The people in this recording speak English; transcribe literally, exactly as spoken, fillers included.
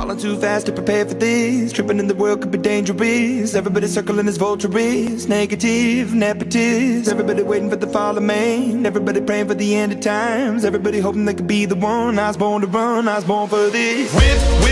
falling too fast to prepare for this. Tripping in the world could be dangerous. Everybody circling as vultures, negative, nepotist. Everybody waiting for the fall of man. Everybody praying for the end of times. Everybody hoping they could be the one. I was born to run, I was born for this. Whip,